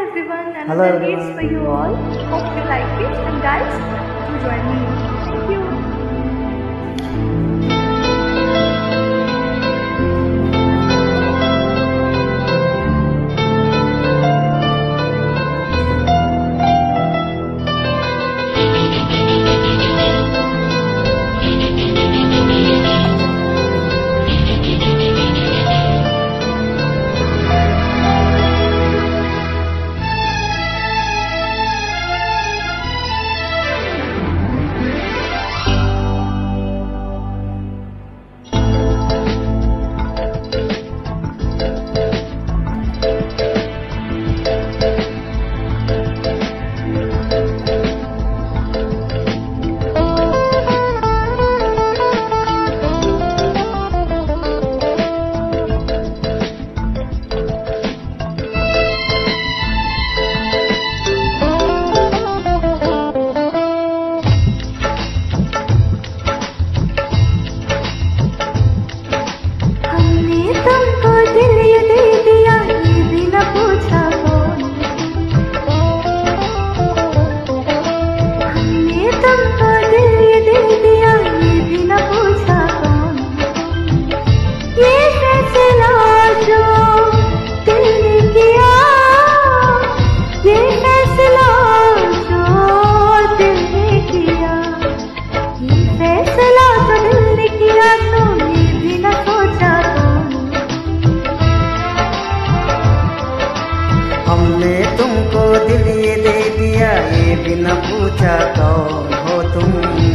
everyone, Hello another reads everyone. for you all. Hope you like it, and guys, do join me. Thank you. हमने तुमको दिल ये दे दिया, ये भी न पूछा कौन हो तुम।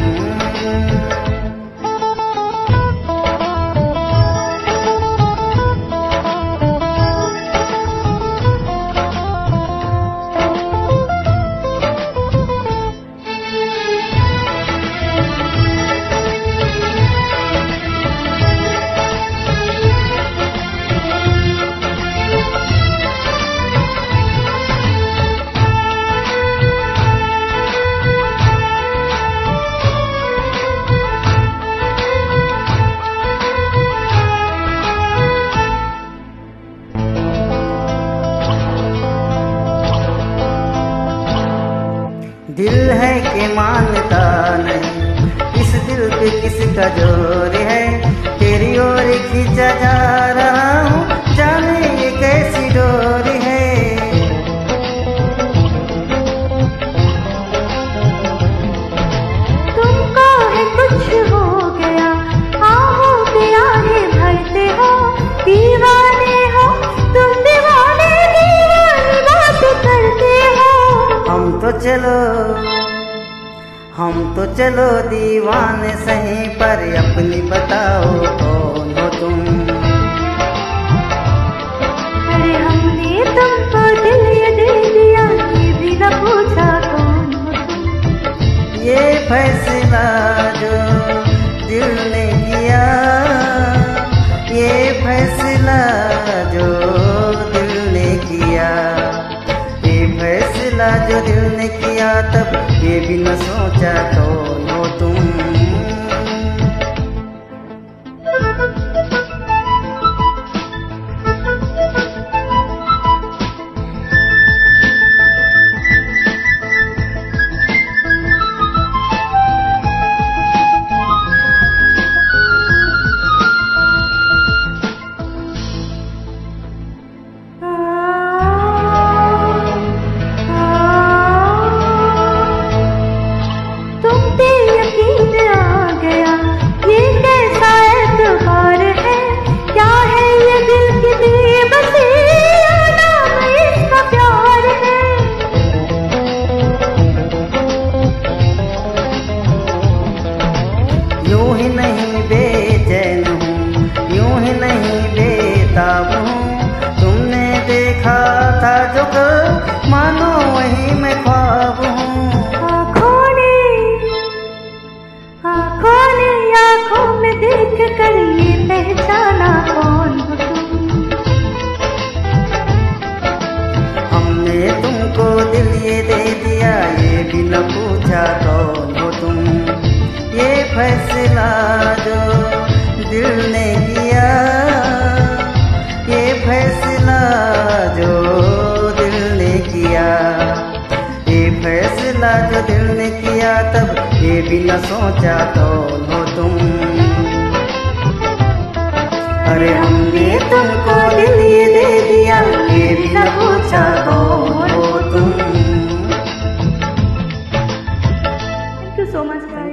दिल है कि मानता नहीं, इस दिल पे किसका जोर है। तेरी ओर खींचा जा रहा हूँ, जाने ये कैसी डोर है। तुमको है कुछ हो गया, आओ गया है भरते हो, दीवाने हो तुम, दीवाने दीवानी बात करते हो। हम तो चलो दीवाने सही, पर अपनी बताओ कौन हो तुम। अरे हमने तुमको दिल ये दे दिया, ये भी न पूछा कौन हो तुम। ये फैसला जो दिल ने किया, ये फैसला जो दिल ने किया, ये फैसला जो दिल ने किया, तब ये भी न सोचा कौन हो तुम। यूं ही नहीं बेचैन हूँ, यूं ही नहीं बेताब हूँ। तुमने देखा था जो कल, मानो वही मैं ख्वाब हूँ। आँखों में देख कर ये पहचाना कौन हो तुम। हमने तुमको दिल ये दे दिया, ये भी न पूछा कौन हो तुम। ये फैसला जो दिल ने किया, ये फैसला जो दिल ने किया। दिल ने किया तब ये भी न सोचा कौन हो तुम। अरे हमने तुमको दिल ये दे दिया, ये भी न पूछा कौन हो तुम। Thank you so much guys.